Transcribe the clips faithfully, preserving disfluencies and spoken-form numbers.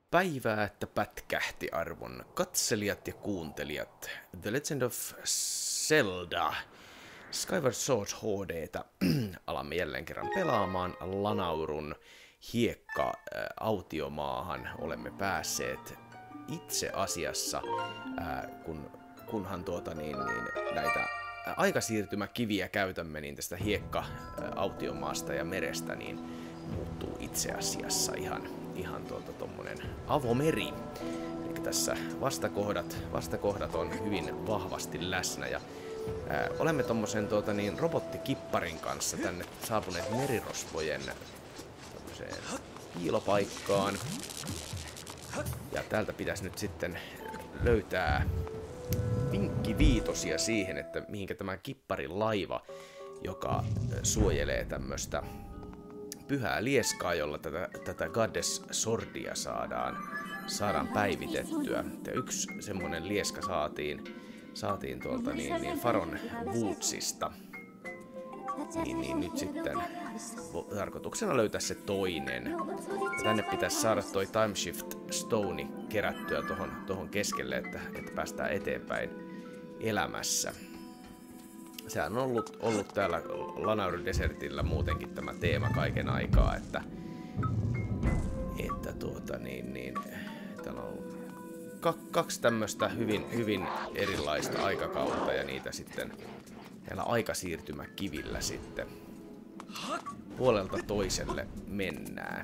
päivää, että pätkähti arvon katselijat ja kuuntelijat. The Legend of Zelda Skyward Sword H D:tä alamme jälleen kerran pelaamaan Lanaurun hiekka-autiomaahan. Olemme päässeet itse asiassa, ää, kun, kunhan tuota niin, niin näitä aikasiirtymäkiviä käytämme, niin tästä hiekka-autiomaasta ja merestä niin muuttuu itse asiassa ihan, ihan tuolta tommonen avomeri. Eli tässä vastakohdat, vastakohdat on hyvin vahvasti läsnä ja ää, olemme tommosen tuota niin robottikipparin kanssa tänne saapuneet merirosvojen piilopaikkaan. Ja täältä pitäisi nyt sitten löytää vinkkiviitosia siihen, että mihinkä tämä kipparin laiva, joka suojelee tämmöstä pyhää lieskaa, jolla tätä, tätä Goddess Swordia saadaan, saadaan päivitettyä. Ja yksi semmonen lieska saatiin, saatiin tuolta niin, niin Faron Woodsista. Niin, niin nyt sitten tarkoituksena löytää se toinen. Ja tänne pitäisi saada toi Timeshift Stone kerättyä tohon, tohon keskelle, että, että päästään eteenpäin elämässä. Sehän on ollut, ollut täällä Lanaurun desertillä muutenkin tämä teema kaiken aikaa, että, että tuota niin, niin täällä on kaksi tämmöistä hyvin, hyvin erilaista aikakautta ja niitä sitten näillä aikasiirtymäkivillä sitten puolelta toiselle mennään.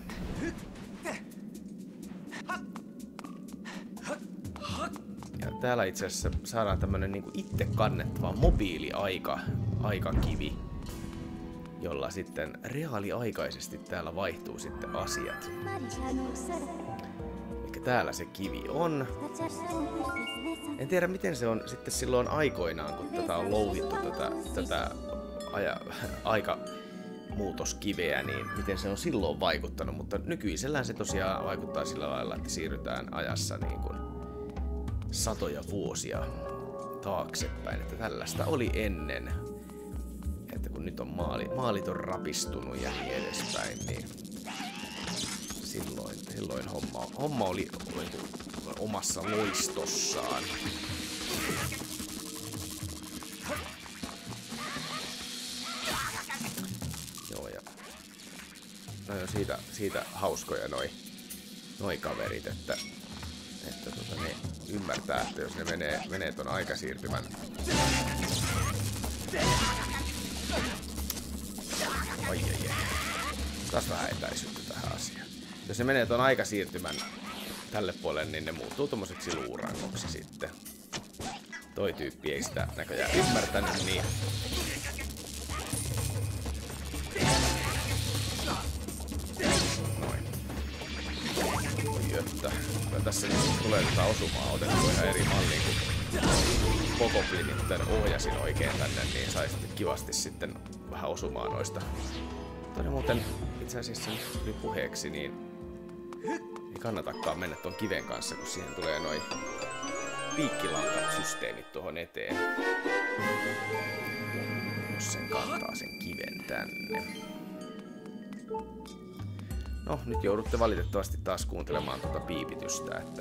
Ja täällä itse asiassa saadaan tämmönen niinku itse kannettava mobiili-aika, aikakivi, jolla sitten reaaliaikaisesti täällä vaihtuu sitten asiat. Eli täällä se kivi on. En tiedä miten se on sitten silloin aikoinaan, kun tätä on louhittu tätä, tätä aja, aikamuutoskiveä, niin miten se on silloin vaikuttanut, mutta nykyisellään se tosiaan vaikuttaa sillä lailla, että siirrytään ajassa niin kuin satoja vuosia taaksepäin, että tällaista oli ennen, että kun nyt on maali, maalit on rapistunut ja niin edespäin, niin silloin, silloin homma, homma oli omassa loistossaan. Joo, ja no jo siitä, siitä hauskoja noi, noi kaverit, että, että tota, ne ymmärtää, että jos ne menee, menee ton aikasiirtymän ai ai ai. Taas vähän etäisyyttä tähän asiaan. Jos ne menee ton aikasiirtymän tälle puolelle, niin ne muuttuu tommoseksi luurangoksi sitten. Toi tyyppi ei sitä näköjään ymmärtänyt, niin noin. Jotta tässä nyt tulee tätä osumaa otettua ihan eri malliin, kun Pokoplinit tän ohjasin oikein tänne, niin sai sitten kivasti sitten vähän osumaa noista. Toinen muuten itse asiassa nyt tuli puheeksi, niin ei kannatakaan mennä tuon kiven kanssa, kun siihen tulee noin piikkilankasysteemit tuohon eteen. Jos sen kantaa sen kiven tänne. No, nyt joudutte valitettavasti taas kuuntelemaan tuota piipitystä, että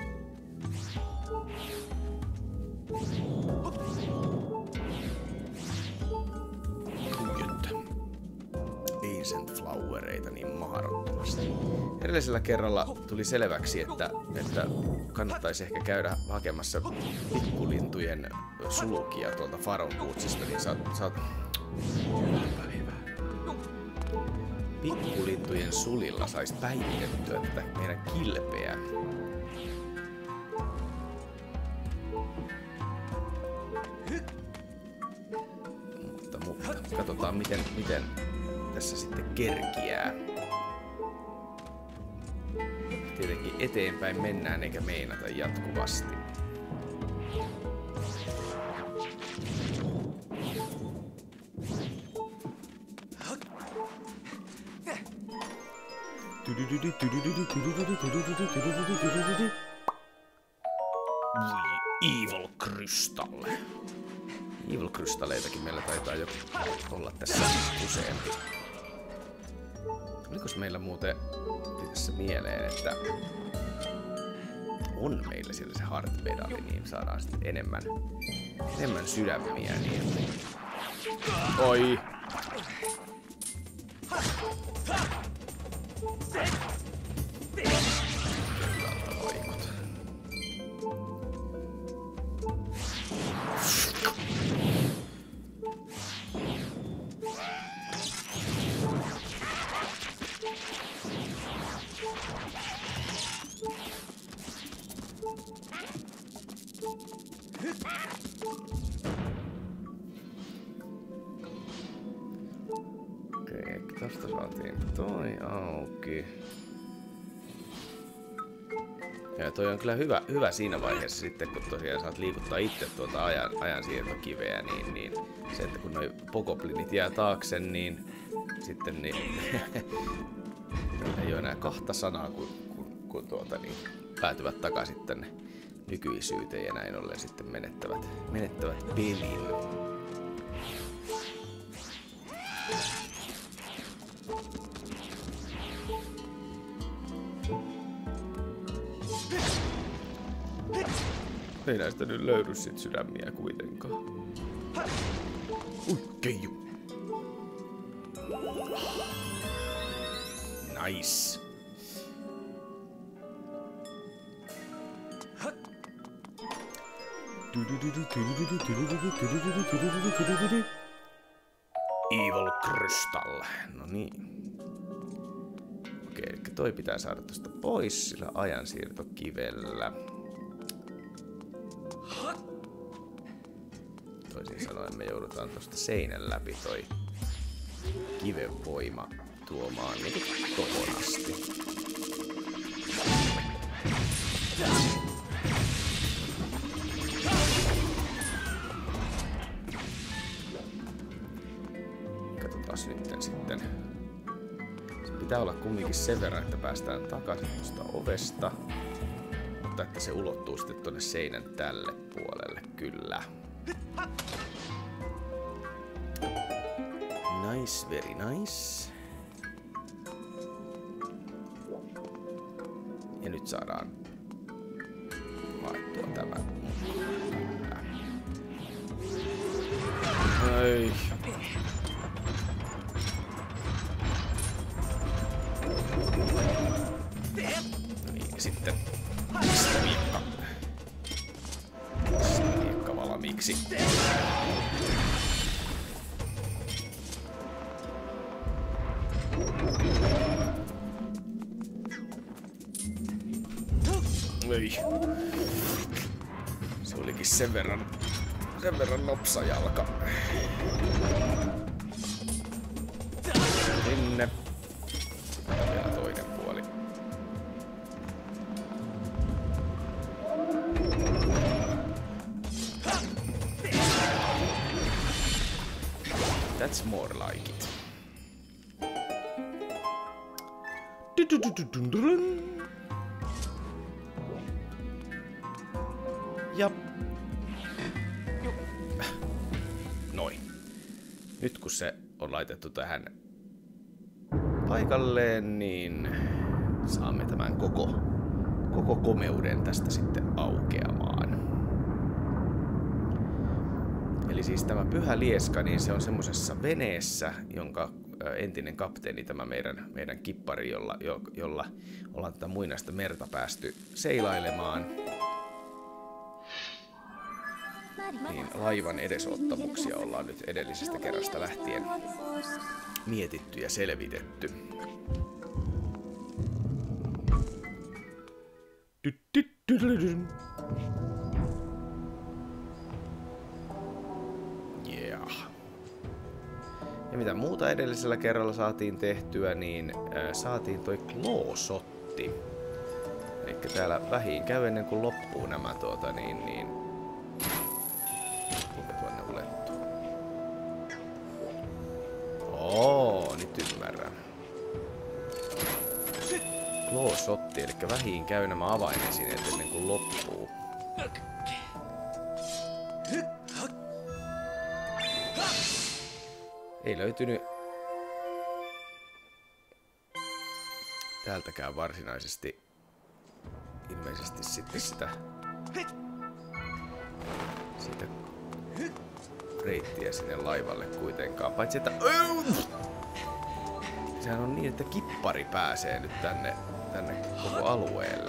Ancient Flowereita niin mahdottomasti. Edellisellä kerralla tuli selväksi, että, että kannattaisi ehkä käydä hakemassa pikkulintujen sulukia tuolta Faron Woodsista, niin saat, saat pikkulintujen sulilla sais päivitettyä tätä meidän kilpeä. Mutta, mutta katsotaan miten, miten tässä sitten kerkiää. Tietenkin eteenpäin mennään eikä meinata jatkuvasti. Evil Crystal. Evil Crystalleitakin meillä taitaa jo olla tässä useampi. Olikos meillä muuten tässä mieleen, että on meillä siellä se heart medali, niin saadaan sitten enemmän, enemmän sydämiä. Niin... Oi! Okei, tosta saatiin toi auki. Ja toi on kyllä hyvä, hyvä siinä vaiheessa sitten, kun tosiaan saat liikuttaa itse tuota ajan, ajansiirtokiveä, niin, niin se, että kun noi pokoplinit jää taakse, niin sitten niin, ei ole enää kahta sanaa, kun, kun, kun tuota, niin, päätyvät takaisin tänne nykyisyyteen ja näin ollen sitten menettävät, menettävät pelin. Ei näistä nyt löydy sit sydämiä kuitenkaan. Ui, keiju. Nice. Evil Crystal. No niin. Okei, eli toi pitää saada tosta pois sillä ajansiirtokivellä. Toisin sanoen me joudutaan tosta seinän läpi toi kiven voima tuomaan niinku tohon asti. Katsotaas nyt sitten. Se pitää olla kumminkin sen verran, että päästään takaisin tuosta ovesta. Mutta että se ulottuu sitten tuonne seinän tälle puolelle, kyllä. Nice, very nice. Ja nyt saadaan haettua tämä. Ai. No niin, ja sitten mistä miekka? Mistä miekka valmiiksi? Ei. Se olikin sen verran, sen verran nopsa jalka. Sinne. Ja vielä toinen puoli. That's more like it. Ja noin. Nyt kun se on laitettu tähän paikalleen, niin saamme tämän koko, koko komeuden tästä sitten aukeamaan. Eli siis tämä Pyhä Lieska, niin se on semmosessa veneessä, jonka entinen kapteeni, tämä meidän, meidän kippari, jolla, jo, jolla ollaan tätä muinaista merta päästy seilailemaan, niin laivan edesottamuksia ollaan nyt edellisestä kerrasta lähtien mietitty ja selvitetty. Yeah. Ja mitä muuta edellisellä kerralla saatiin tehtyä, niin äh, saatiin toi Claw-shotti. Elikkä täällä vähiin käy ennen kuin loppuu nämä tuota niin niin. Kuinka tuonne ulettuu? Oo, nyt ymmärrän. Claw-shotti, eli vähiin käy nämä avainesineet ennen kuin loppuu. Ei löytynyt täältäkään varsinaisesti ilmeisesti sitten sitä, sitä reittiä sinne laivalle kuitenkaan. Paitsi että... Sehän on niin, että kippari pääsee nyt tänne, tänne koko alueelle.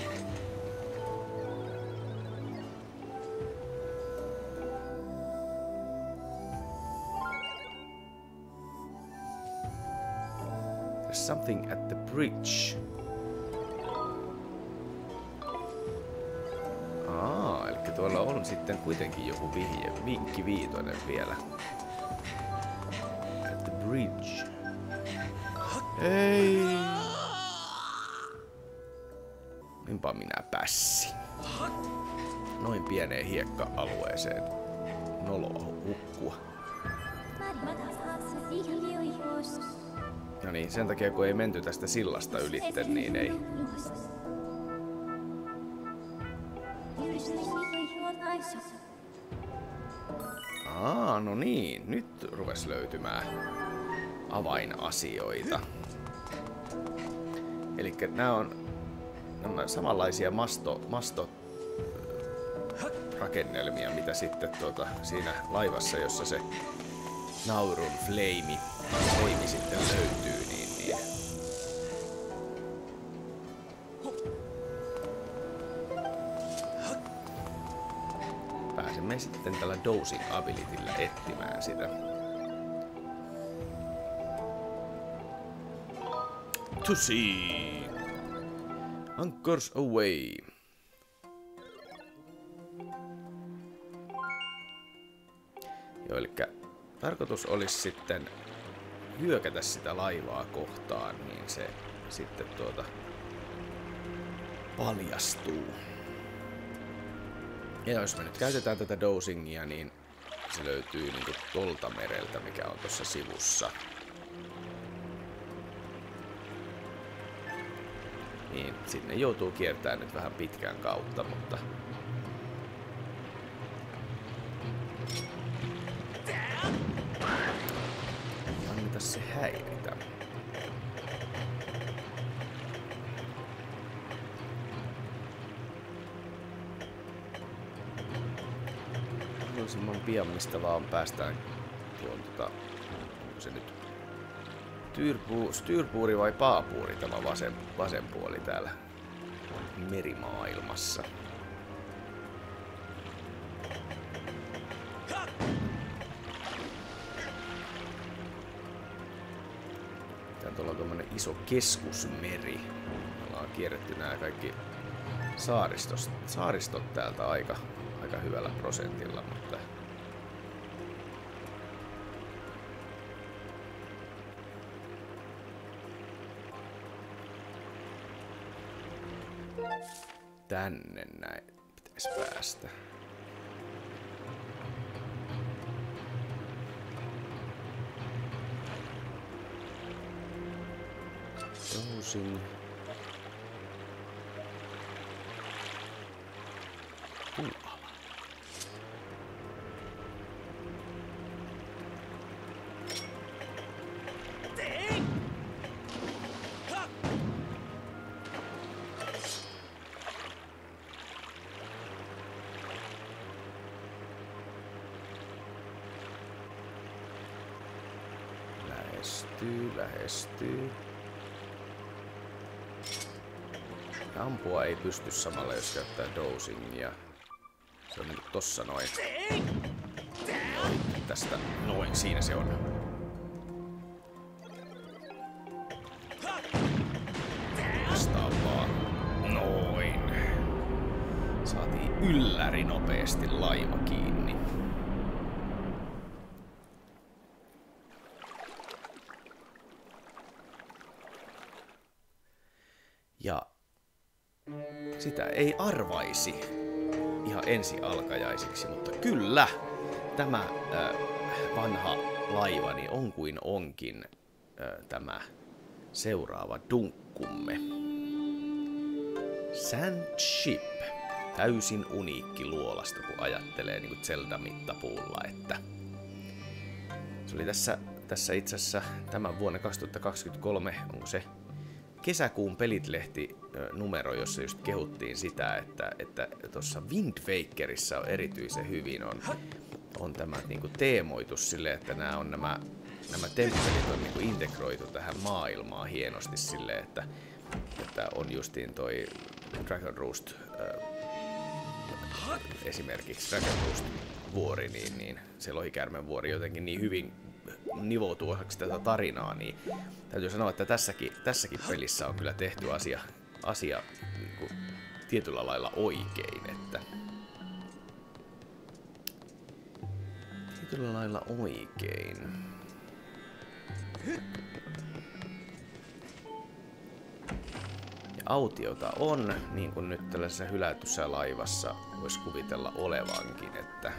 There's something at the bridge. Aa, eli tuolla on sitten kuitenkin joku vihje, vinkki viitoinen vielä. At the bridge. Ei. Niinpä minä pässi. Noin pieneen hiekka-alueeseen. Noloa hukkua. No niin, sen takia kun ei menty tästä sillasta ylitte, niin ei. Aa, no niin. Nyt rupes löytymään avainasioita. Elikkä nämä on, nämä samanlaisia masto, masto rakennelmia, mitä sitten tuota, siinä laivassa, jossa se Naurun Flame, Flame sitten löytyy, niin, niin. Pääsemme sitten tällä Dosing Abilityllä etsimään sitä. To sea. Anchors away. Joo, elikkä tarkoitus olisi sitten hyökätä sitä laivaa kohtaan, niin se sitten tuota paljastuu. Ja jos me nyt käytetään tätä dosingia, niin se löytyy niinku tolta mereltä, mikä on tuossa sivussa. Niin, sinne joutuu kiertämään nyt vähän pitkään kautta, mutta... Anneta se häiritä. Mahdollisimman pian mistä vaan päästään tuon tota... Onko se nyt... Styrpu, styrpuuri vai paapuuri tämä vasen, vasen puoli täällä merimaailmassa. Tää tuolla on tommonen iso keskusmeri. Me ollaan kierretty nää kaikki saaristot, saaristot täältä aika, aika hyvällä prosentilla, mutta... Tänne näin pitäisi päästä. Dosing. Puuala. Lähestyy, lähestyy. Ampua ei pysty samalla, jos käyttää dosingia. Se on niinku tossa noin. Noin, tästä noin, siinä se on. Vastaan vaan. Noin. Saatiin ylläri nopeasti laiva kiinni. Ja sitä ei arvaisi ihan ensi alkajaisiksi, mutta kyllä tämä äh, vanha laivani on kuin onkin äh, tämä seuraava dunkkumme. Sand Ship. Täysin uniikki luolasta, kun ajattelee niin kuin Zelda-mittapuulla, että se oli tässä, tässä itse asiassa tämän vuonna kaksituhattakaksikymmentäkolme, onko se kesäkuun Pelit-lehti numero, jossa just kehuttiin sitä, että että tuossa Wind Wakerissa on erityisen hyvin on, on tämä niinku teemoitus silleen, että nämä on nämä nämä temppelit on niinku integroitu tähän maailmaan hienosti silleen, että että on justiin toi Dragon Roost äh, esimerkiksi Dragon Roost vuori, niin, niin se Lohikäärmeen vuori jotenkin niin hyvin nivoutuu osaksi tätä tarinaa, niin täytyy sanoa, että tässäkin, tässäkin pelissä on kyllä tehty asia, asia niin kuin tietyllä lailla oikein, että tietyllä lailla oikein. Ja autiota on, niin kuin nyt tällaisessa hylätyssä laivassa voisi kuvitella olevankin, että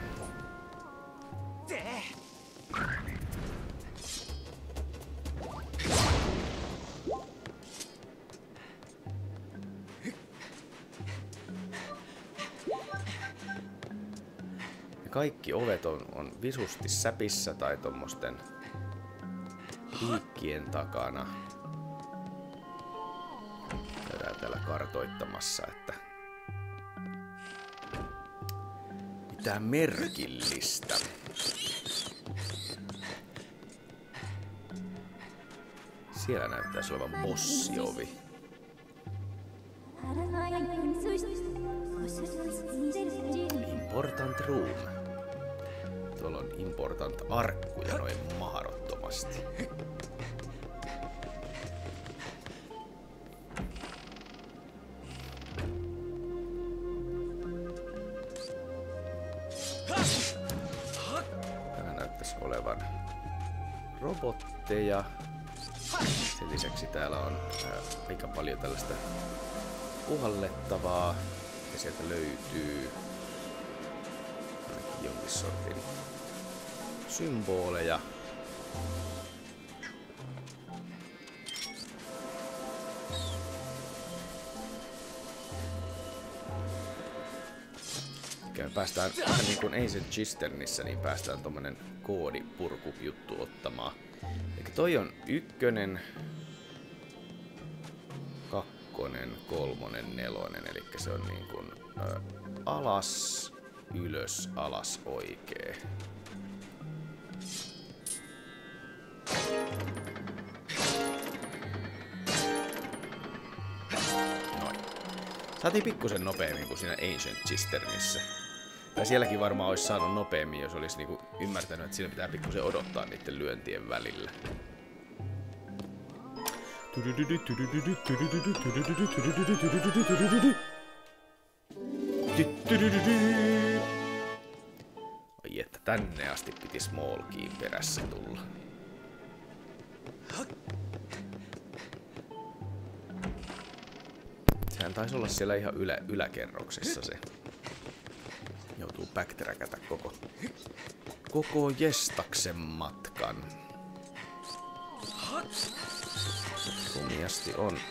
kaikki ovet on, on visusti säpissä tai tommosten piikkien takana. Käydään täällä kartoittamassa, että mitä merkillistä. Siellä näyttäisi olevan bossiovi. Important room. Tuolla on important arkkuja noin mahdottomasti. Täällä näyttäisi olevan robotteja. Sen lisäksi täällä on aika paljon tällaista puhallettavaa. Ja sieltä löytyy ainakin jonkin sortin symboleja. Ja päästään vähän niin kuin Ancient Cisternissä, niin päästään tommonen koodipurkujuttu ottamaan. Eli toi on ykkönen, kakkonen, kolmonen, nelonen, eli se on niin kuin ä, alas, ylös, alas, oikee. Noin. Saatiin pikkusen nopeammin kuin siinä Ancient Cisternissä. Tai sielläkin varmaan olisi saanut nopeammin, jos olisi niinku ymmärtänyt, että siinä pitää pikkusen odottaa niiden lyöntien välillä. Ai että tänne asti piti Small Keyn perässä tulla. Sehän taisi olla siellä ihan ylä, yläkerroksessa se. Joutuu backtrackätä koko, koko jestaksen matkan. Rumiasti on,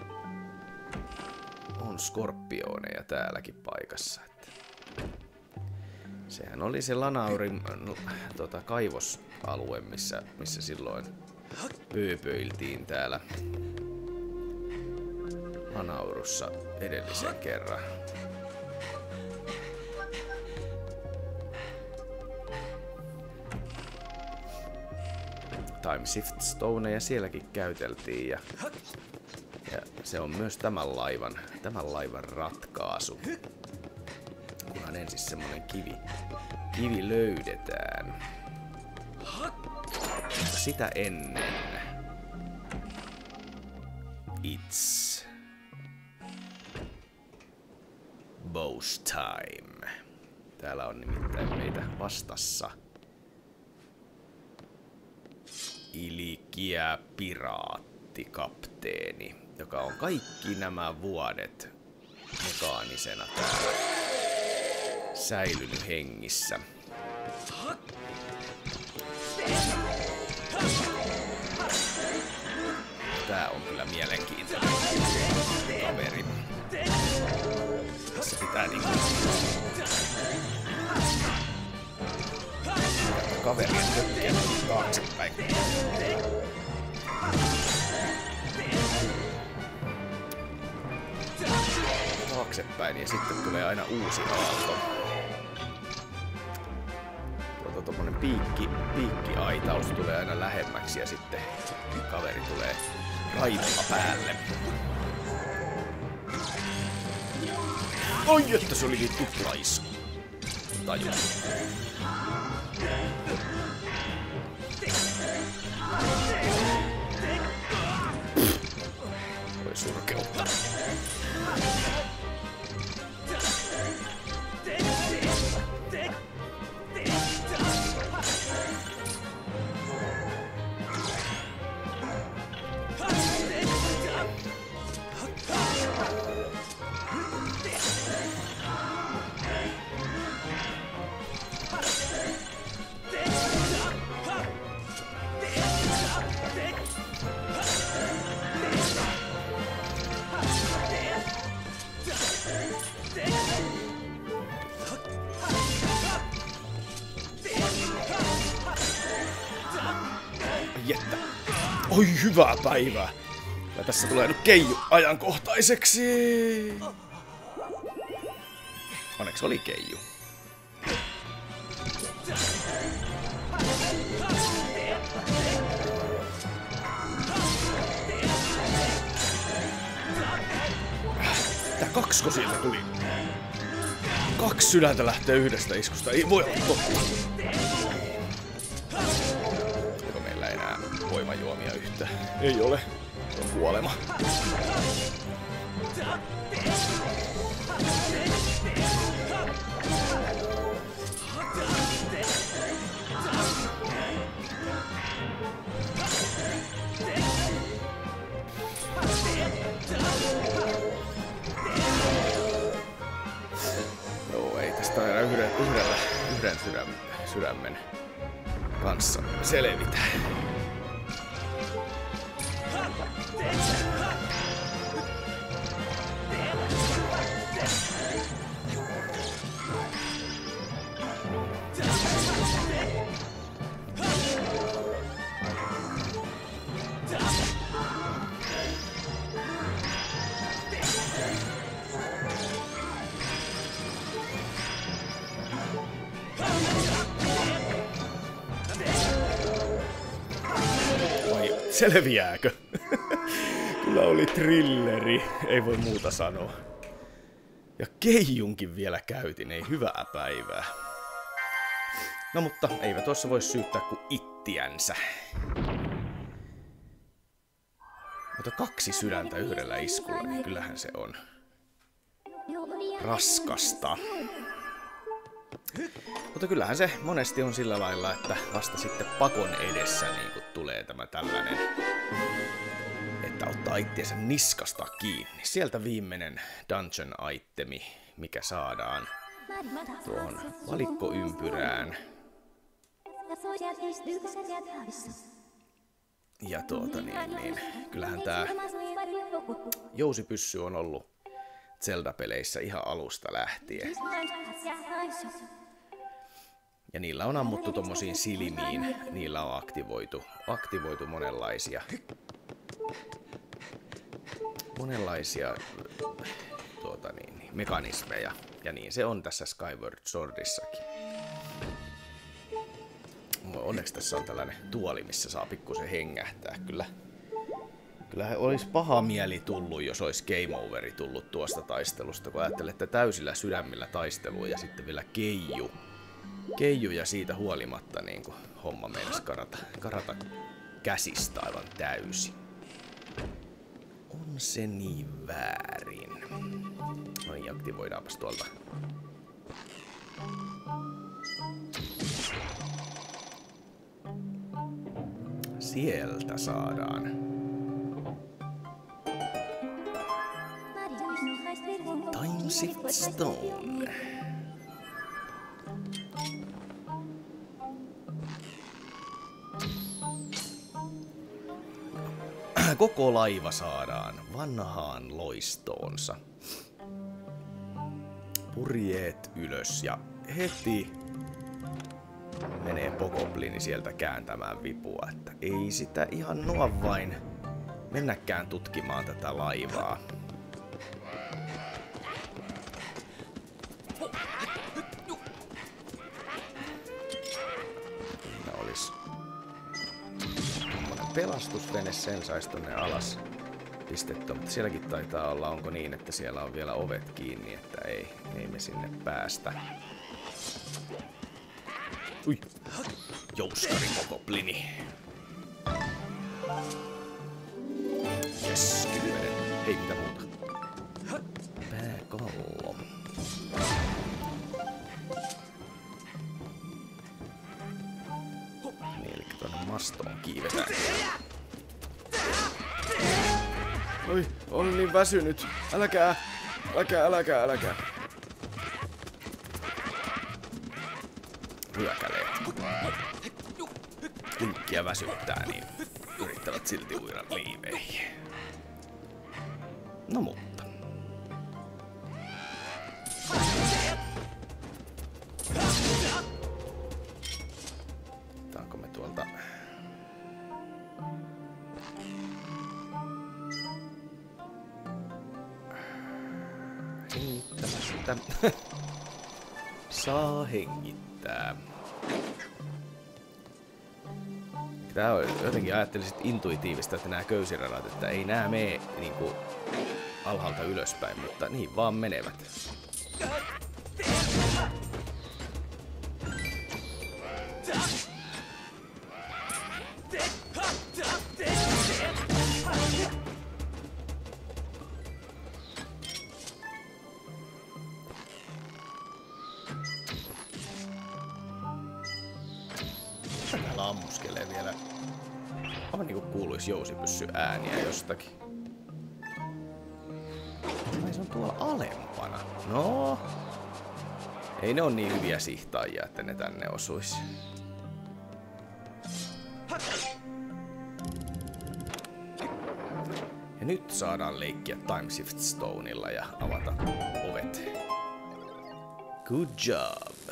on skorpioneja täälläkin paikassa. Että sehän oli se Lanaurin tota, kaivosalue, missä, missä silloin pööpöiltiin täällä Lanaurussa edellisen kerran. Time Shift Stoneja sielläkin käyteltiin ja, ja se on myös tämän laivan, tämän laivan ratkaisu. Kunhan ensin semmonen kivi, kivi löydetään. Sitä ennen it's boss time. Täällä on nimittäin meitä vastassa ilkeä piraattikapteeni, joka on kaikki nämä vuodet mekaanisena täällä säilynyt hengissä. Tää on kyllä mielenkiintoinen kaveri. Tässä pitää niinku kaverien tökkiä taaksepäin. taaksepäin ja sitten tulee aina uusi aalto. Tuota tommonen piikki, piikkiaitaus tulee aina lähemmäksi ja sitten kaveri tulee raivalla päälle. Oi, että se olikin tuplaisku. Taju. Voi surkeutta. Jettä. Oi, hyvää päivää. Ja tässä tulee nyt keiju ajankohtaiseksi. Onneksi oli keiju. Tää kaksko sieltä tuli. Kaksi sydäntä lähtee yhdestä iskusta. Ei voi olla totta. Onko meillä enää voimajuomia yhtä? Ei ole. Se on kuolema. Joo, ei tästä aina yhden, yhdellä, yhden sydämen, sydämen kanssa selvitä. Selviääkö? Kyllä oli thrilleri, ei voi muuta sanoa. Ja keijunkin vielä käytin, ei hyvää päivää. No mutta eivät tuossa voi syyttää kuin ittiänsä. Mutta kaksi sydäntä yhdellä iskulla, niin kyllähän se on raskasta. Mutta kyllähän se monesti on sillä lailla, että vasta sitten pakon edessä niin kun tulee tämä tällainen, että ottaa ittiensä niskasta kiinni. Sieltä viimeinen dungeon itemi, mikä saadaan tuohon valikkoympyrään. Ja tuota niin, niin kyllähän tää jousipyssy on ollut Zelda-peleissä ihan alusta lähtien. Ja niillä on ammuttu tommosiin silmiin, niillä on aktivoitu, aktivoitu monenlaisia, monenlaisia tuota niin, mekanismeja. Ja niin se on tässä Skyward Swordissakin. Onneksi tässä on tällainen tuoli, missä saa pikkusen hengähtää. Kyllä, kyllähän olisi paha mieli tullut, jos olisi game overi tullut tuosta taistelusta, kun ajattelette täysillä sydämillä taistelua ja sitten vielä keiju. Keiju ja siitä huolimatta niin kuin homma meinasi karata, karata käsistä aivan täysin. On se niin väärin. No niin, aktivoidaanpas tuolta. Sieltä saadaan. Time Shift Stone. Koko laiva saadaan vanhaan loistoonsa. Purjeet ylös ja heti menee Bokoblini sieltä kääntämään vipua, että ei sitä ihan noin vain mennäkään tutkimaan tätä laivaa. pelastusvene, sen saisi tonne alas pistettyä, mutta sielläkin taitaa olla, onko niin, että siellä on vielä ovet kiinni, että ei, ei me sinne päästä. Ui, jouskari koko plini. Jes, kymmenen. Ei mitä muuta. Pääkallo. Niin, eli tuonne mastoon kiivetään. Oi, on niin väsynyt. Äläkää, äläkää, äläkää, äläkää. Hyökäleet. Kunkkia väsyttää, niin yrittävät silti uida liiveihin. No mutta. Otetaanko me tuolta... Hengittämättä. Saa hengittää. Tää on jotenkin ajattelisit intuitiivista, että nämä köysiradat, että ei nää mene niinku alhaalta ylöspäin, mutta niin vaan menevät. Täällä ammuskelee vielä. Aivan niinku kuuluisi jousipyssy ääniä jostakin. Ai se on tuolla alempana. No. Ei ne on niin hyviä sihtaajia, että ne tänne osuisi. Ja nyt saadaan leikkiä Timeshift Stoneilla ja avata ovet. Good job.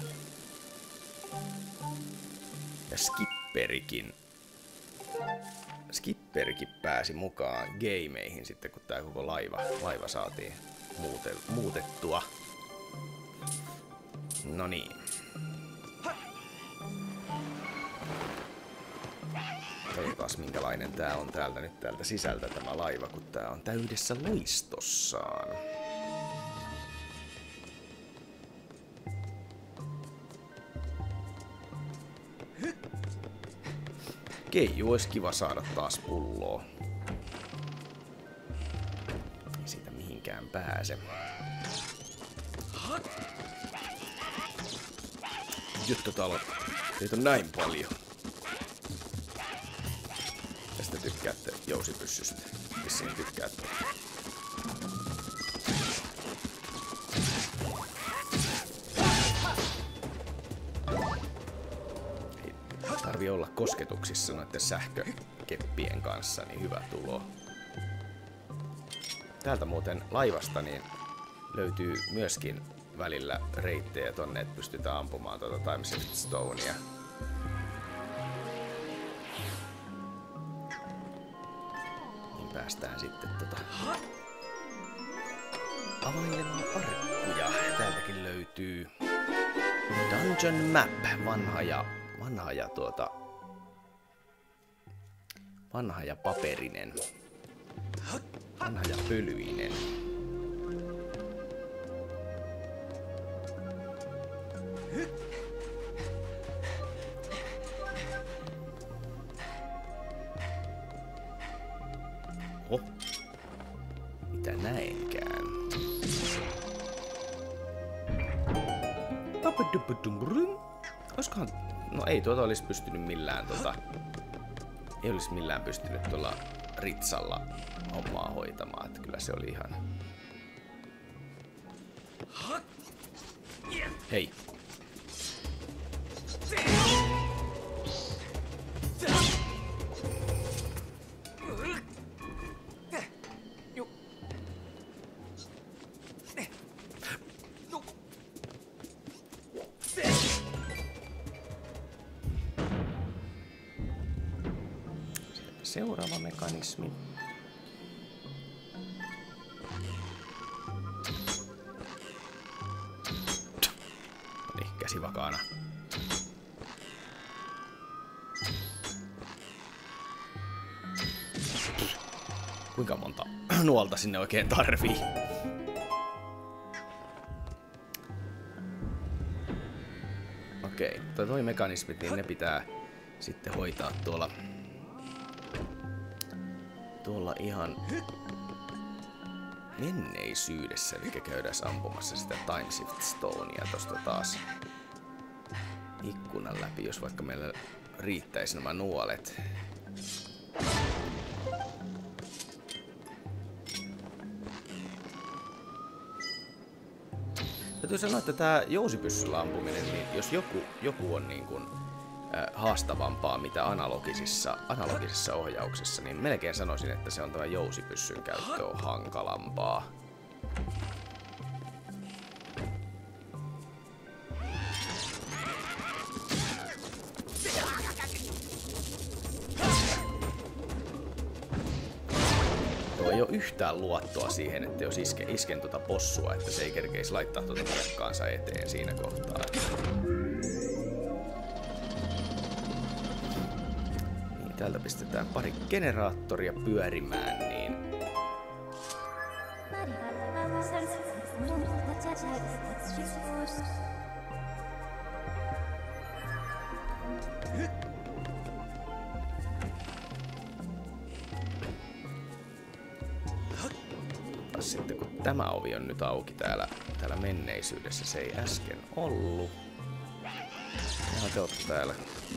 Ja Skipperikin. Skipperikin pääsi mukaan gameihin sitten, kun tää koko laiva, laiva saatiin muute, muutettua. No niin. Katsotaan minkälainen tää on täältä nyt täältä sisältä tämä laiva, kun tää on täydessä loistossaan. Keiju olisi kiva saada taas pulloa. Ei siitä mihinkään pääse. Juttu täällä. Teitä on näin paljon. Tästä tykkäätte jousipyssystä. Vissiin tykkäätte. Tarvii olla kosketuksissa noiden sähkökeppien kanssa, niin hyvä tulo. Täältä muuten laivasta niin löytyy myöskin välillä reittejä tonne, että pystytään ampumaan tuota Timeshift Stonea. Niin päästään sitten tota availemaan arkkuja. Täältäkin löytyy Dungeon Map, vanha ja Vanha ja tuota... Vanha ja paperinen. Vanha ja pölyinen. Oh. Mitä näenkään? Olisikohan... No ei tuota olisi pystynyt millään tota... Ei olisi millään pystynyt tuolla ritsalla hommaa hoitamaan, että kyllä se oli ihan... Hei! Seuraava mekanismi. Noniin, käsi vakaana. Kuinka monta nuolta sinne oikein tarvii? Okei, toi, toi mekanismit, niin ne pitää sitten hoitaa tuolla, tuolla ihan menneisyydessä, eli käydään ampumassa sitä Time Shift Stonea tosta taas ikkunan läpi, jos vaikka meillä riittäisi nämä nuolet. Täytyy sanoa, että tää jousipyssyllä ampuminen, niin jos joku, joku on niin kuin, äh, haastavampaa mitä analogisissa, analogisissa ohjauksissa, niin melkein sanoisin, että se on tämä jousipyssyn käyttö on hankalampaa. Ei ole yhtään luottoa siihen, että jos iske, isken tuota possua, että se ei kerkeisi laittaa tuota miekkaansa eteen siinä kohtaa. Niin, täältä pistetään pari generaattoria pyörimään, niin... Sitten kun tämä ovi on nyt auki täällä, täällä menneisyydessä, se ei äsken ollut. Ihan te ootte täällä.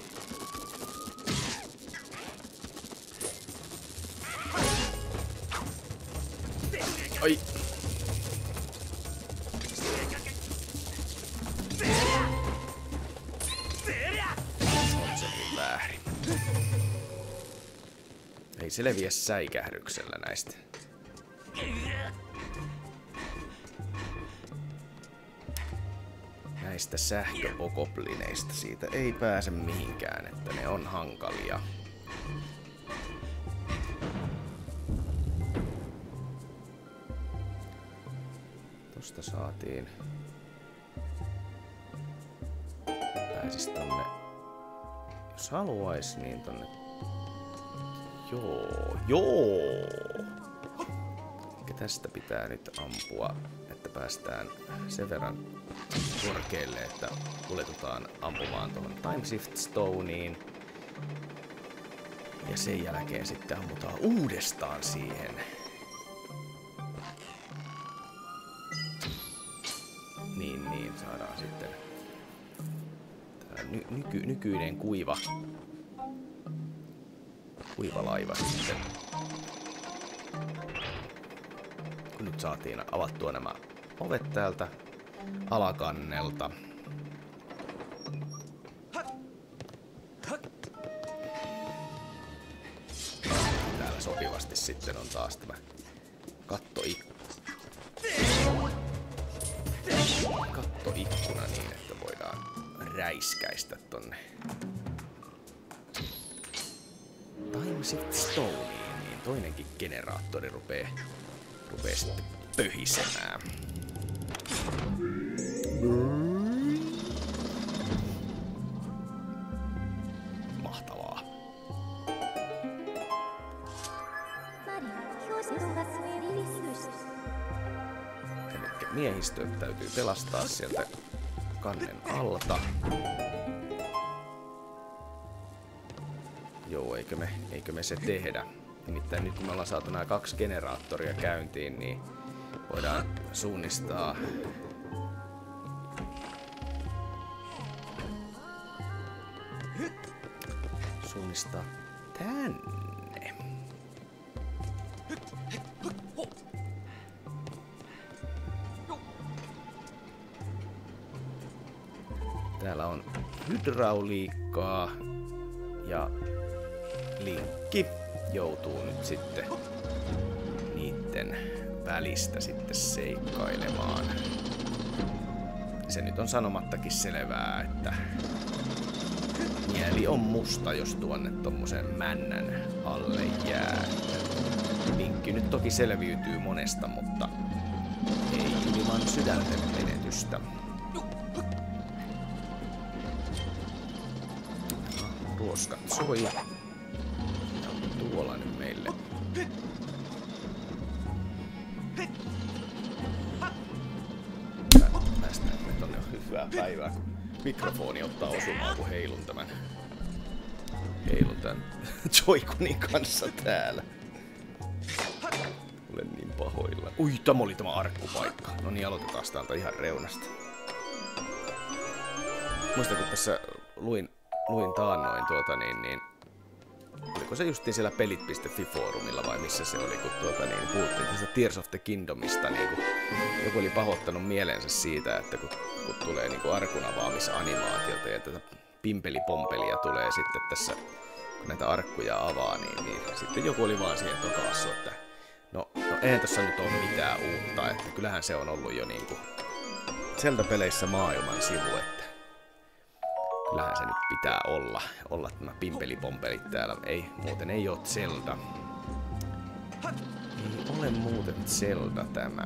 Ai! On se niin väärin. Ei se leviä säikähdyksellä näistä. Näistä sähköpokoplineista siitä ei pääse mihinkään, että ne on hankalia. Tosta saatiin. Pääsis tonne. Jos haluais, niin tonne. Joo, joo! Eli tästä pitää nyt ampua, että päästään sen verran korkealle, että kuljetutaan ampumaan tuohon Time Shift Stoneen. Ja sen jälkeen sitten ammutaan uudestaan siihen. Niin, niin, saadaan sitten tää ny nyky nykyinen kuiva, kuiva laiva sitten. Kun nyt saatiin avattua nämä ovet täältä alakannelta. Täällä sopivasti sitten on taas tämä kattoikkuna. Kattoikkuna niin, että voidaan räiskäistä tonne Time Shift Stoneen, niin toinenkin generaattori rupee, rupee sitten pöhisemään. Mahtavaa. Elikkä miehistö täytyy pelastaa sieltä kannen alta. Joo, eikö me, eikö me se tehdä? Nimittäin nyt kun me ollaan saatu nämä kaksi generaattoria käyntiin, niin voidaan suunnistaa suunnistaa tänne. Täällä on hydrauliikkaa ja Linkki joutuu nyt sitten niitten välistä sitten seikkailemaan. Se nyt on sanomattakin selvää, että mieli on musta, jos tuonne tommosen männän alle jää. Linkki nyt toki selviytyy monesta, mutta ei ilman sydänten menetystä. Ruoskat soi. Tuolla nyt meille Hyvää päivää, kun mikrofoni ottaa osumaan, kun heilun tämän, heilun tämän Joy-Conin kanssa täällä. Olen niin pahoilla. Ui, tämä oli tämä arkkupaikka. No niin, aloitetaan täältä ihan reunasta. Muistan, kun tässä luin, luin taannoin tuota niin, niin oliko se justiin siellä pelit piste fi-foorumilla vai missä se oli, kun tuota niin, puhuttiin tästä Tears of the Kingdomista, niin kun joku oli pahoittanut mielensä siitä, että kun, kun tulee niin kuin arkun avaamisanimaatiota ja tätä pimpelipompelia tulee sitten tässä, kun näitä arkkuja avaa, niin, niin sitten joku oli vaan siihen tokaassu, että no, no eihän tässä nyt ole mitään uutta, että kyllähän se on ollut jo niinku Zelda-peleissä maailman sivu, että kyllähän se nyt pitää olla, olla tämä pimpelipompelit täällä. Ei, muuten ei oo Zelda. Ei ole muuten Zelda tämä.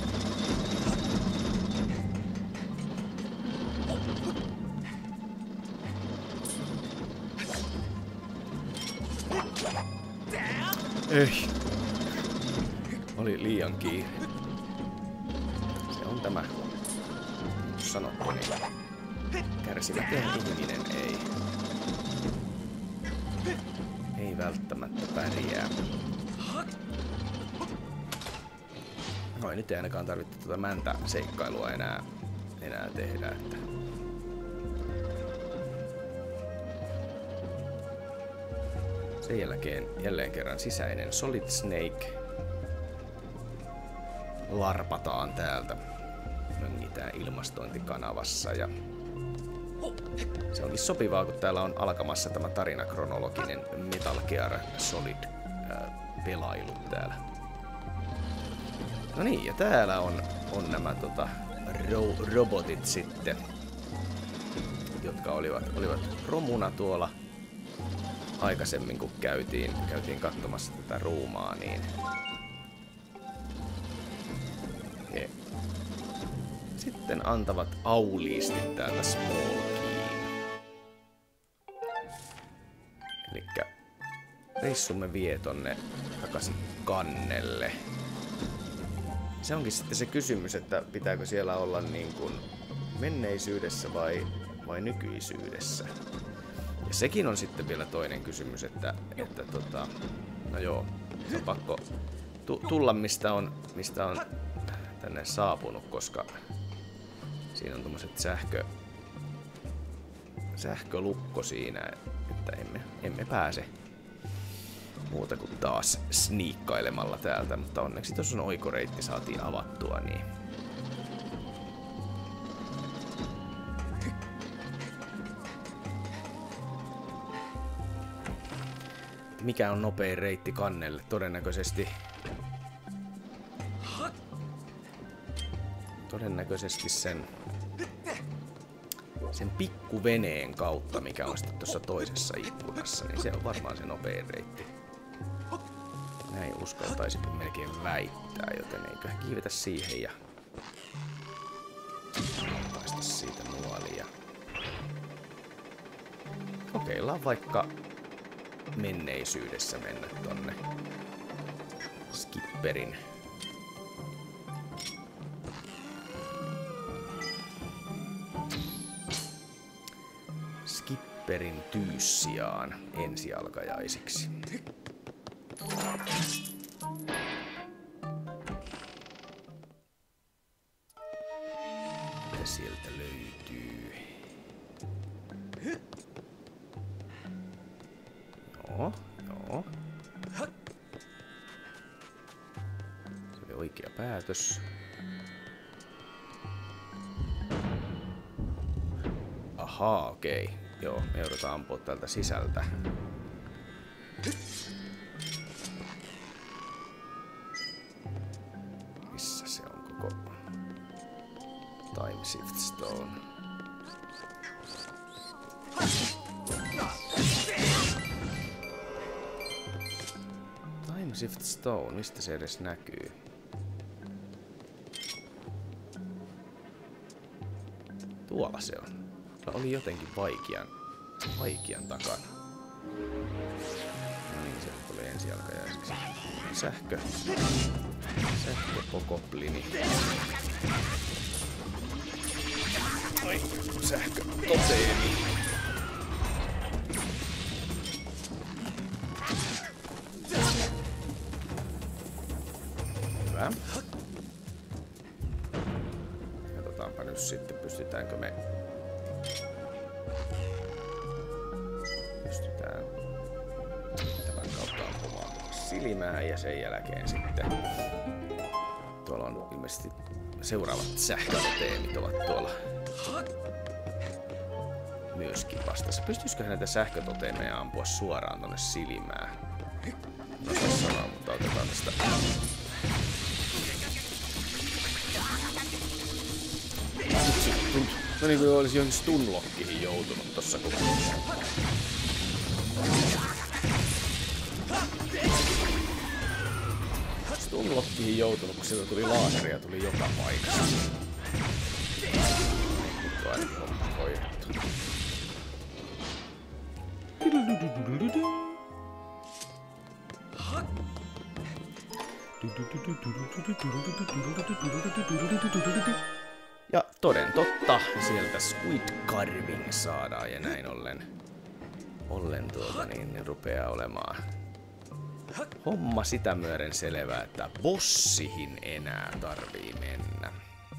Ei. Oli liian kiire. Se on tämä, sanottu, niin kärsimätön ihminen ei, ei välttämättä pärjää. Noi, nyt ei ainakaan tarvitse tuota mäntä-seikkailua enää, enää tehdä. Että sen jälkeen jälleen kerran sisäinen Solid Snake. Larpataan täältä. Möngitään ilmastointikanavassa ja se onkin sopivaa, kun täällä on alkamassa tämä tarinakronologinen Metal Gear Solid ää, pelailu täällä. No niin, ja täällä on, on nämä tota, ro robotit sitten, jotka olivat, olivat romuna tuolla aikaisemmin, kun käytiin, käytiin katsomassa tätä ruumaa, niin he sitten antavat auliisti täältä Smolkiin. Elikkä reissumme vie tonne takaisin kannelle. Se onkin sitten se kysymys, että pitääkö siellä olla niin kuin menneisyydessä vai, vai nykyisyydessä. Ja sekin on sitten vielä toinen kysymys, että, että tota, no joo, se on pakko tulla mistä on, mistä on tänne saapunut, koska siinä on tommoset sähkö, sähkölukko siinä, että emme, emme pääse muuta kuin taas sniikkailemalla täältä, mutta onneksi tuossa on oikoreitti saatiin avattua, niin mikä on nopein reitti kannelle? Todennäköisesti Todennäköisesti sen sen pikkuveneen kautta, mikä on sitten tuossa toisessa ikkunassa, niin se on varmaan se nopein reitti. Näin uskaltaisi melkein väittää, joten eiköhän kiivetä siihen ja paista siitä nuolia. Kokeillaan vaikka menneisyydessä mennä tonne Skipperin Skipperin tyyssiaan ensialkajaisiksi. Mitä sieltä löytyy? Joo, joo. Se oli oikea päätös. Ahaa, okei. Okay. Joo, me joudutaan ampua täältä sisältä. Missä se on koko Time Shift Stone? Time Shift Stone, mistä se edes näkyy? Tuolla se on. Oli jotenkin vaikean, vaikean takana. No niin, se tulee ensialkajaiseksi. Sähkö. Sähköpokoplini. Noin, sähkötoteemi. Hyvä. Katsotaanpa nyt sitten, pystytäänkö me... Pystytään tämän kautta ampumaan silmää ja sen jälkeen sitten... Tuolla on ilmeisesti seuraavat sähkötoteemit ovat tuolla myöskin vastassa. Pystyisikö näitä sähkötoteemeja ampua suoraan tonne silmään? No se sanoo, mutta otetaan tästä. No niin kuin olisi johonkin stunlockiin joutunut tossa kun... Stunlockiin joutunut, kun sieltä tuli laaseri ja tuli joka paikassa. Nyt on ainakin homma hoidettu. Ja toden totta, sieltä Squid Carving saadaan ja näin ollen, ollen tuota niin, niin rupeaa olemaan homma sitä myöden selvää, että bossihin enää tarvii mennä.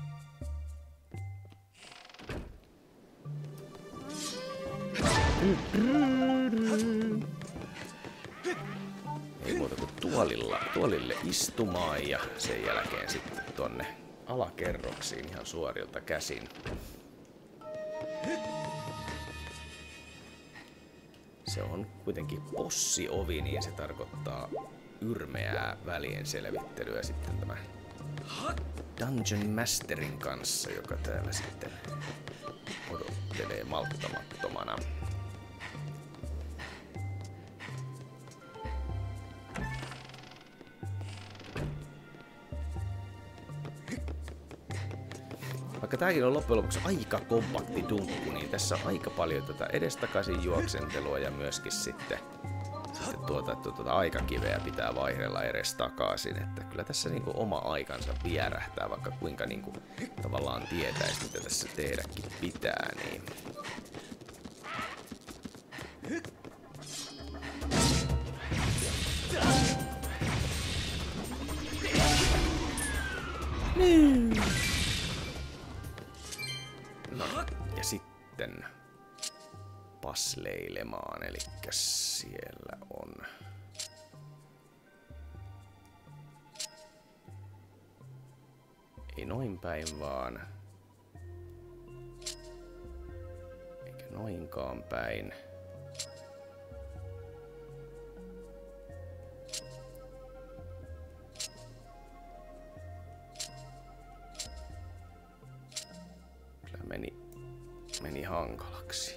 Ei muuta kuin tuolilla, tuolille istumaan ja sen jälkeen sitten tonne alakerroksiin ihan suorilta käsin. Se on kuitenkin bossiovi, niin se tarkoittaa yrmeää välien selvittelyä sitten tämä Dungeon Masterin kanssa, joka täällä sitten odottelee malttamattomana. Vaikka tääkin on loppujen lopuksi aika kompakti dunkku, niin tässä on aika paljon tätä edestakaisin juoksentelua ja myöskin sitten, sitten tuota, tuota aikakiveä pitää vaihdella edes takaisin. Että kyllä tässä niinku oma aikansa vierähtää, vaikka kuinka niinku tavallaan tietäisi, mitä tässä tehdäkin pitää. Niin. Mm. No, ja sitten pasleilemaan, eli siellä on ei noin päin vaan, eikä noinkaan päin. Meni, meni hankalaksi.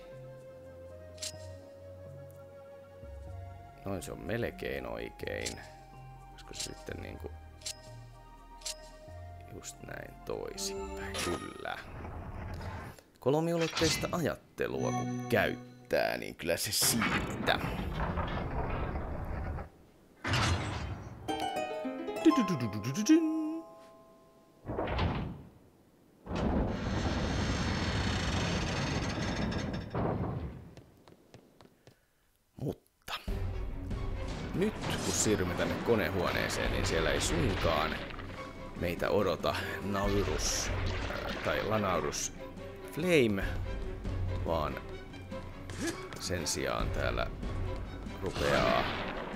Noin se on melkein oikein. Olisiko se sitten niinku just näin toisinpäin? Kyllä. Kolmiulotteista ajattelua kun käyttää, niin kyllä se siitä. Mutta nyt kun siirrymme tänne konehuoneeseen, niin siellä ei suinkaan meitä odota Naurus tai Lanaurus Flame, vaan sen sijaan täällä rupeaa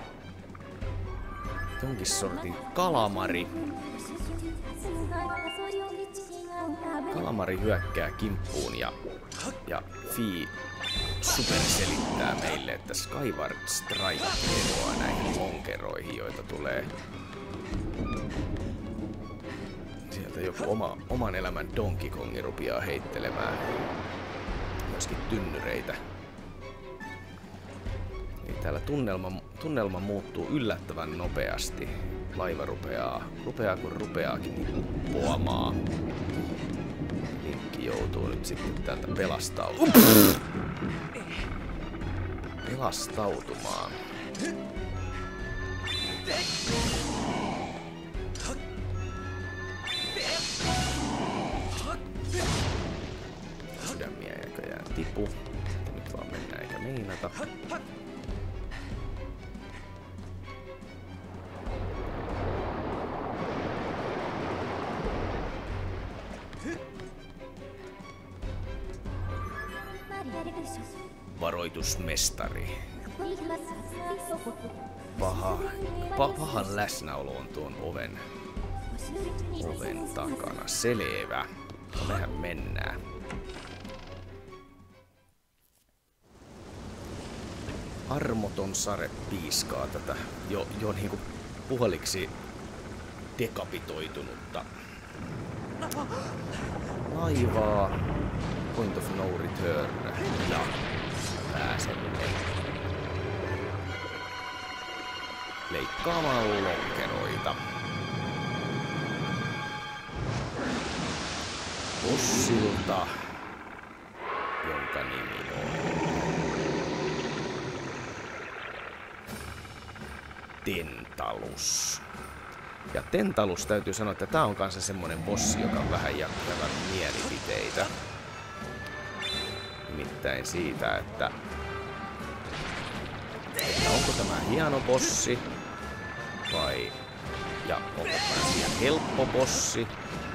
jonkin sortin kalamari. Kalamari hyökkää kimppuun ja, ja Fi super selittää meille, että Skyward Strike eroaa näihin lonkeroihin, joita tulee sieltä joku oma, oman elämän Donkey Kongi rupeaa heittelemään myöskin tynnyreitä. Niin täällä tunnelma, tunnelma muuttuu yllättävän nopeasti. Laiva rupeaa, rupeaa kun rupeaakin uppoamaan. Linkki joutuu nyt sitten täältä pelastautumaan. Pelastautumaan. lopu. Nyt vaan mennään eikä meinata. Varoitusmestari. Paha, pa, pahan läsnäolo on tuon oven, oven takana. Selvä. Mehän mennään. Armoton sade piiskaa tätä jo, jo niinku puoliksi dekapitoitunutta laivaa. Point of no return. Ja pääsemme leikkaamaan lonkeroita. Bossilta, jonka nimi on Tentalus. Ja Tentalus täytyy sanoa, että tää on kanssa semmonen bossi, joka on vähän jakkavan mielipiteitä. Nimittäin siitä, että, että onko tämä hieno bossi vai ja onko tämä liian helppo bossi.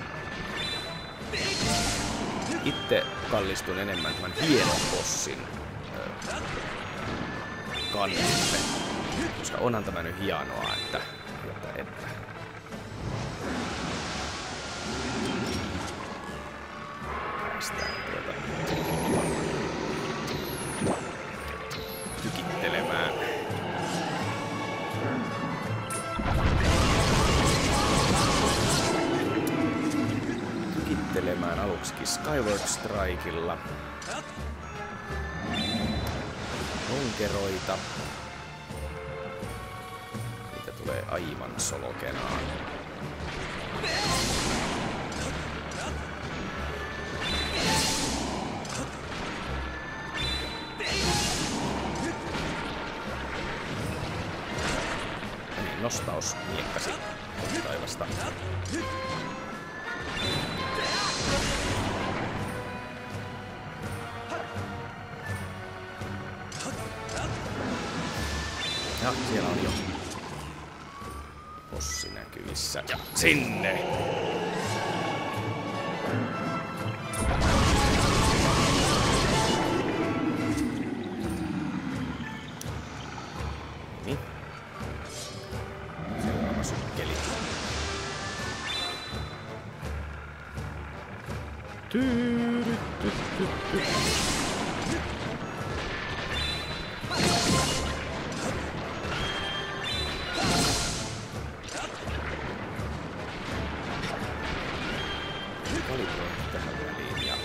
Itse kallistun enemmän tämän hienon bossin ö, kannille, koska onhan tämä nyt hienoa, että, että, että. Päästään tuota tykittelemään. Tykittelemään aluksikin Skyward Strikella. Lonkeroita. Niitä tulee aivan solokenaan. Nostaus miekkasi taivasta. Ja siellä on jo bossi näkyvissä. Ja sinne! Niin. Seuraava sykkeli. Kalibrointi tähän väliin ja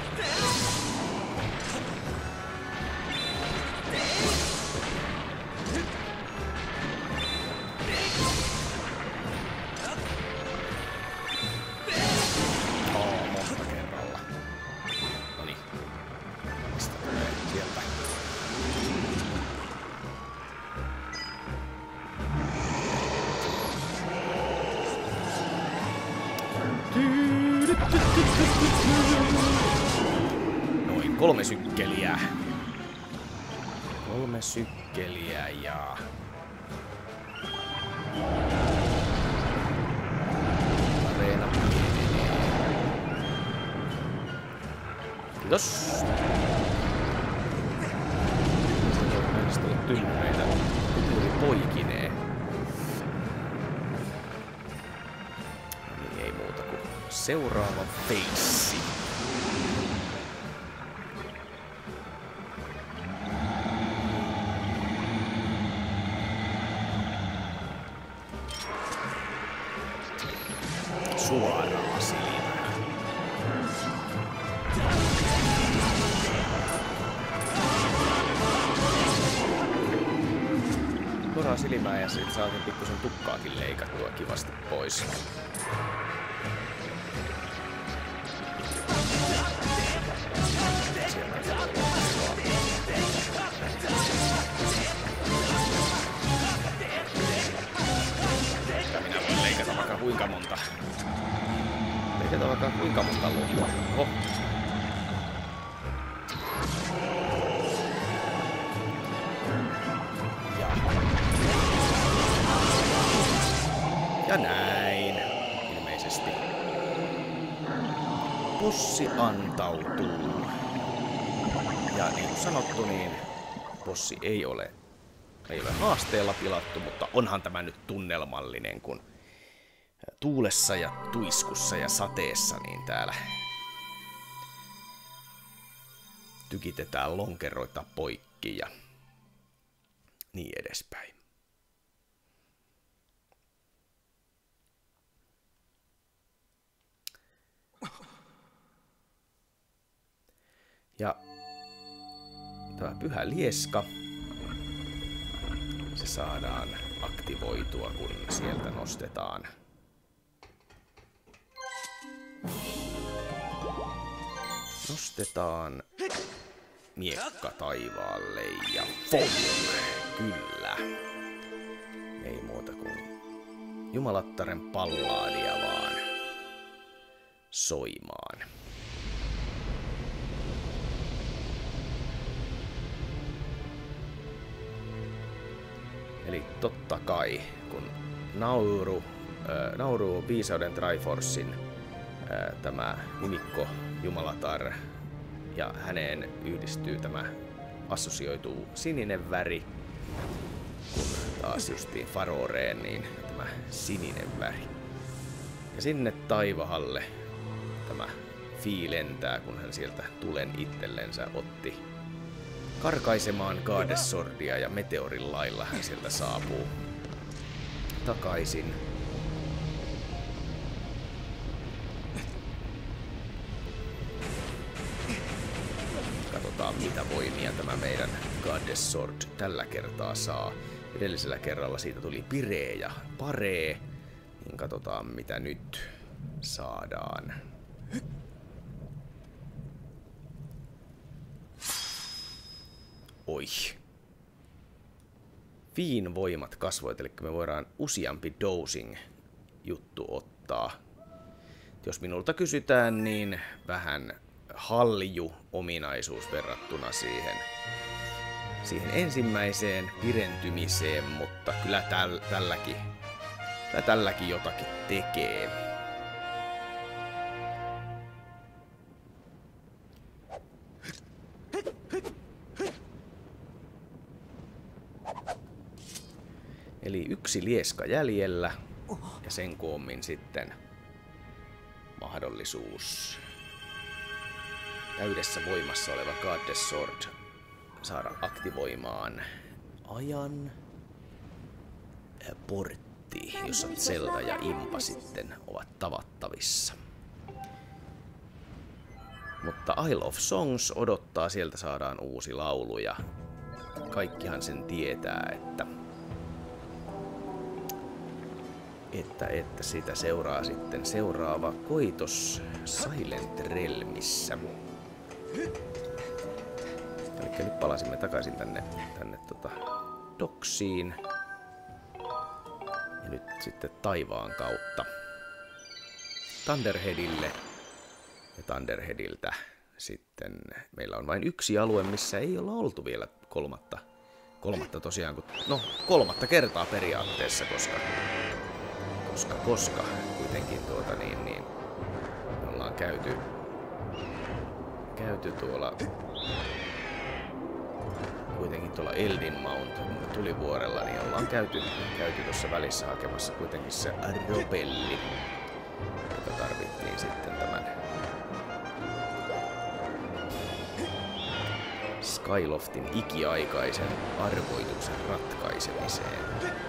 oh, monta kerralla. Noniin. Mistä tulee sieltä? Noin kolme sykkeliä. Kolme sykkeliä ja... Areena pienenee. Kiitos. Näistä on tynnyreitä. Juuri poikinee. No niin, ei muuta kuin seuraava feissi. Suoraan silmään. Suoraan silmään ja sit saatiin pikkusen tukkaakin leikattua kivasti pois. Minä voin leikata vaikka kuinka monta. Leikata vaikka kuinka monta lohkoa. Oho. Ja näin. Ilmeisesti. Bossi antautuu. Ja niin kuin sanottu, niin bossi ei ole, ei ole haasteella pilattu, mutta onhan tämä nyt tunnelmallinen, kun tuulessa ja tuiskussa ja sateessa niin täällä tykitetään lonkeroita poikki ja niin edespäin. Ja tämä pyhä lieska, se saadaan aktivoitua, kun sieltä nostetaan nostetaan miekka taivaalle ja fom! Kyllä. Ei muuta kuin Jumalattaren pallaadia vaan soimaan. Eli totta kai, kun Nauru, äh, Nauru on viisauden Triforcein äh, tämä nimikko Jumalatar, ja häneen yhdistyy tämä, assosioituu sininen väri, kun taas justiin Faroreen, niin tämä sininen väri. Ja sinne taivahalle tämä Fi lentää, kun hän sieltä tulen itsellensä otti karkaisemaan Goddess-sordia, ja meteorin lailla hän sieltä saapuu takaisin. Katsotaan, mitä voimia tämä meidän Goddess-sword tällä kertaa saa. Edellisellä kerralla siitä tuli Piree ja Paree, niin katsotaan, mitä nyt saadaan. Oi. Fiin voimat kasvoivat, eli me voidaan useampi dosing juttu ottaa. Jos minulta kysytään, niin vähän halju ominaisuus verrattuna siihen, siihen ensimmäiseen pirentymiseen, mutta kyllä täl, tälläkin, kyllä tälläkin jotakin tekee. Eli yksi lieska jäljellä ja sen koommin sitten mahdollisuus täydessä voimassa oleva Goddess Sword saada aktivoimaan ajan portti, jossa Zelda ja Impa sitten ovat tavattavissa. Mutta Isle of Songs odottaa, sieltä saadaan uusi laulu ja kaikkihan sen tietää, että Että, että sitä seuraa sitten seuraava koitos Silent Realmissa. Eli nyt palasimme takaisin tänne, tänne tota Doksiin. Ja nyt sitten taivaan kautta Thunderheadille. Ja Thunderheadiltä sitten meillä on vain yksi alue, missä ei olla oltu vielä kolmatta. Kolmatta tosiaan, kun, no kolmatta kertaa periaatteessa, koska... Koska, koska kuitenkin tuota niin, niin me ollaan käyty, käyty tuolla kuitenkin tuolla Eldin Mount tulivuorella, niin ollaan käyty, käyty tuossa välissä hakemassa kuitenkin se ropelli, joka tarvittiin sitten tämän Skyloftin ikiaikaisen arvoituksen ratkaisemiseen.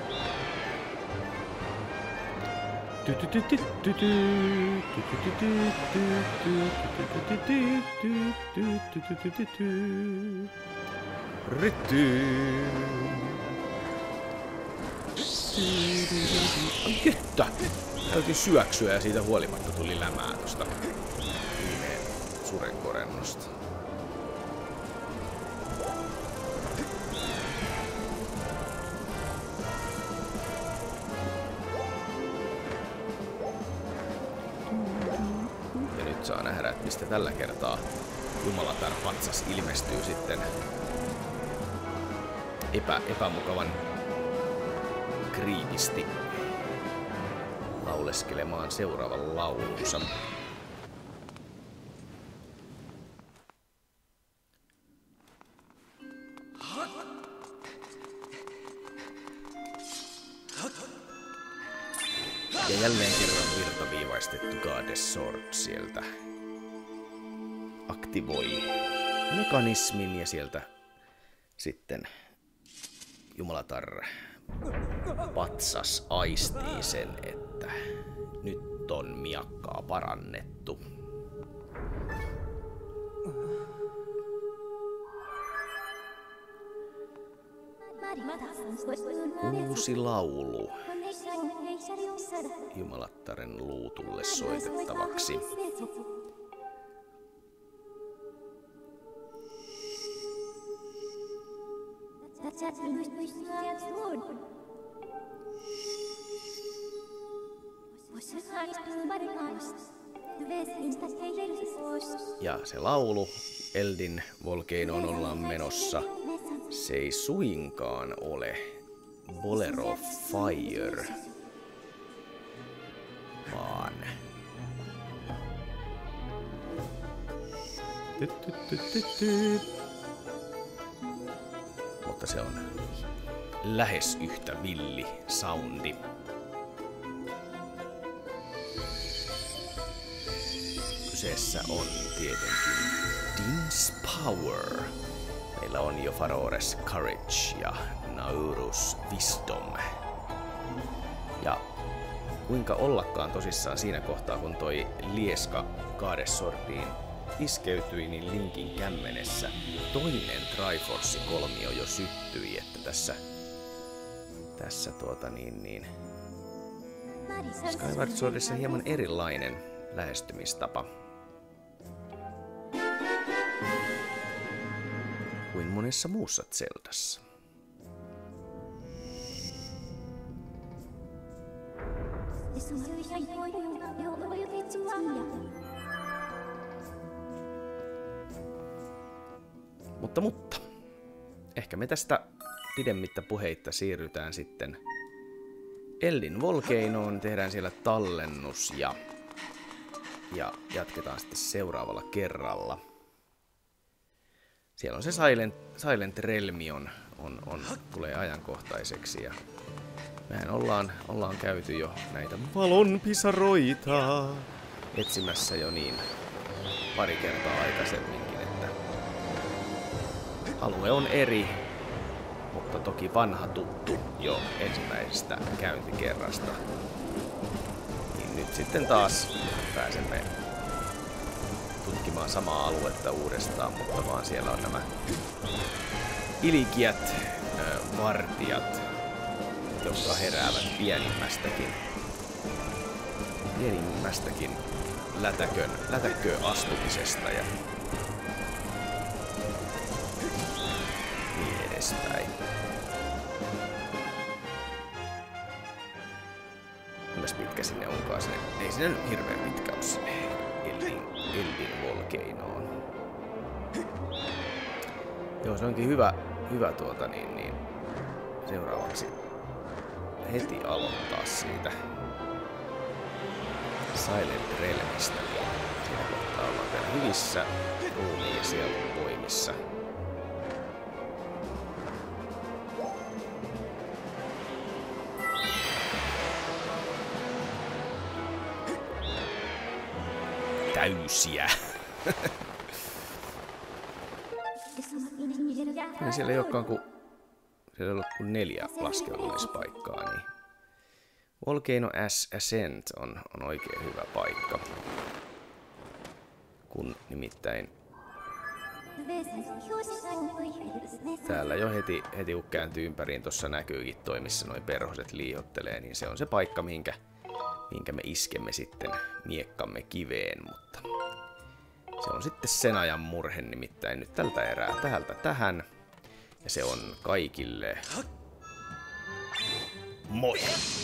Kettä! Täytin syöksyä ja siitä huolimatta tuli lämää tosta viimeen surenkorennosta. Saa nähdä, että mistä tällä kertaa Jumalatar patsas ilmestyy sitten epä, epämukavan kriipisti. lauleskelemaan seuraavan laulunsa. Ja jälleen kerran virtaviivaistettu Goddess Sword sieltä aktivoi mekanismin ja sieltä sitten Jumalatar patsas aistii sen, että nyt on miakkaa parannettu. Uusi laulu Jumalattaren luutulle soitettavaksi. Ja se laulu Eldin Volcanoon ollaan menossa. Se ei suinkaan ole Bolero Fire, vaan mutta se on lähes yhtä villi soundi. Kyseessä on tietenkin Din's Power. Meillä on jo Farores Courage ja Naurus Wisdom. Ja kuinka ollakaan tosissaan siinä kohtaa, kun toi lieska Goddess Swordiin iskeytyi, niin Linkin kämmenessä toinen Triforce-kolmio jo syttyi, että tässä tässä tuota niin niin Skyward Swordissa hieman erilainen lähestymistapa kuin monessa muussa Zeldassa. Mutta, mutta, ehkä me tästä pidemmittä puheitta siirrytään sitten Eldin Volcanoon, tehdään siellä tallennus ja, ja jatketaan sitten seuraavalla kerralla. Siellä on se Silent, Silent Realmi on, on, on, tulee ajankohtaiseksi ja mehän ollaan, ollaan käyty jo näitä valonpisaroita etsimässä jo niin pari kertaa aikaisemminkin, että alue on eri, mutta toki vanha tuttu jo ensimmäisestä käyntikerrasta. Niin nyt sitten taas pääsemme tutkimaan samaa aluetta uudestaan, mutta vaan siellä on nämä ilkiät äh, vartijat, jotka heräävät pienimmästäkin, pienimmästäkin lätäkön, lätäköön astumisesta ja niin edespäin. Kuinkas pitkä sinne onkaan sinne? Ei sinne nyt hirveän pitkä ole sinne Eldin, Eldin Volcanoon. Joo, se onkin hyvä, hyvä tuota niin, niin seuraavaksi heti aloittaa siitä Silent Realmista. Siinä kohtaa ollaan vielä hyvissä ruumiin ja sielun voimissa. Täysiä. Ja siellä ei olekaan kuin, siellä ei ole kuin neljä laskeutumispaikkaa, niin Volcano Ascent on, on oikein hyvä paikka. Kun nimittäin täällä jo heti, heti kun kääntyy ympäriin, tuossa näkyykin toi, missä noi perhoset liihottelee, niin se on se paikka, minkä, minkä me iskemme sitten miekkamme kiveen, mutta se on sitten sen ajan murhe nimittäin nyt tältä erää täältä tähän. Ja se on kaikille moi!